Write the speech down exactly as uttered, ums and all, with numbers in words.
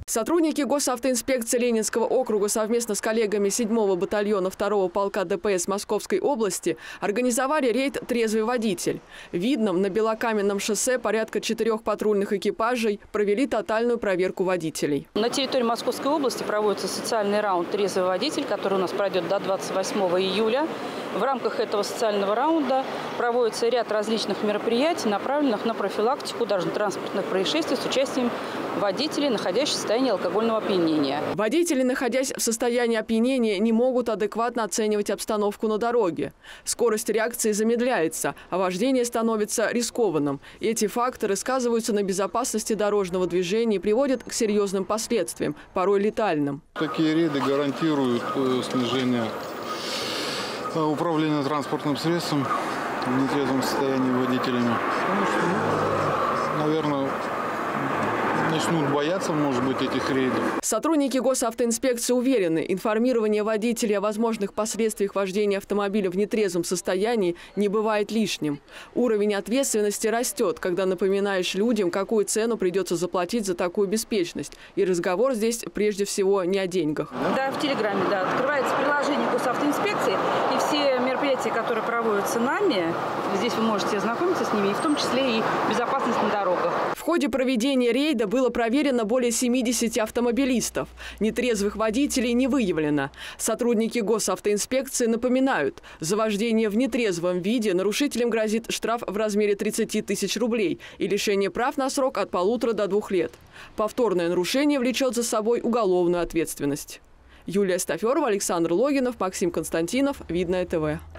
Сотрудники госавтоинспекции Ленинского округа совместно с коллегами седьмого батальона второго полка ДПС Московской области организовали рейд «Трезвый водитель». В Видном на Белокаменном шоссе порядка четырех патрульных экипажей провели тотальную проверку водителей. На территории Московской области проводится социальный раунд «Трезвый водитель», который у нас пройдет до двадцать восьмого июля. В рамках этого социального раунда проводится ряд различных мероприятий, направленных на профилактику дорожно-транспортных происшествий с участием водителей, находящихся в состоянии алкогольного опьянения. Водители, находясь в состоянии опьянения, не могут адекватно оценивать обстановку на дороге. Скорость реакции замедляется, а вождение становится рискованным. Эти факторы сказываются на безопасности дорожного движения и приводят к серьезным последствиям, порой летальным. Такие рейды гарантируют снижение управления транспортным средством в нетрезвом состоянии водителями. Наверное, начнут бояться, может быть, этих рейдов. Сотрудники госавтоинспекции уверены, информирование водителей о возможных последствиях вождения автомобиля в нетрезвом состоянии не бывает лишним. Уровень ответственности растет, когда напоминаешь людям, какую цену придется заплатить за такую беспечность. И разговор здесь прежде всего не о деньгах. Да, в Телеграме, да. Открывается приложение госавтоинспекции, и все мероприятия, которые проводятся нами, здесь вы можете ознакомиться с ними, и в том числе и безопасность на дорогах. В ходе проведения рейда было проверено более семидесяти автомобилистов. Нетрезвых водителей не выявлено. Сотрудники госавтоинспекции напоминают, за вождение в нетрезвом виде нарушителям грозит штраф в размере тридцати тысяч рублей и лишение прав на срок от полутора до двух лет. Повторное нарушение влечет за собой уголовную ответственность. Юлия Стаферова, Александр Логинов, Максим Константинов, Видное ТВ.